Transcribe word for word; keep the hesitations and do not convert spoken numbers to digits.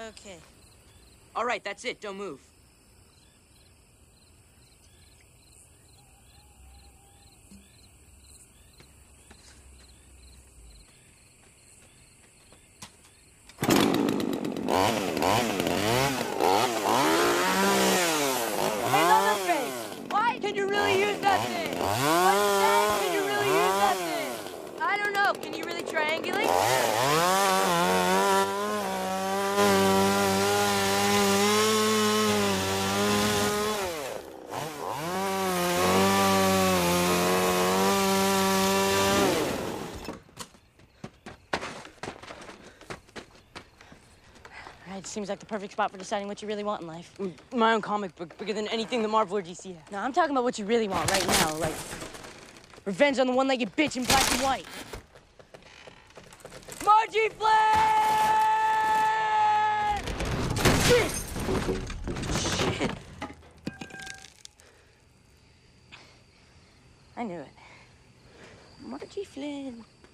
Okay. All right, that's it. Don't move. Hey, Leatherface! Why? Can you really use that thing? What's that? Can you really use that thing? I don't know. Can you really triangulate? It seems like the perfect spot for deciding what you really want in life. My own comic book, bigger than anything the Marvel or D C has. No, I'm talking about what you really want right now, like revenge on the one-legged bitch in black and white. Margie Flynn! Shit! Shit! I knew it. Margie Flynn.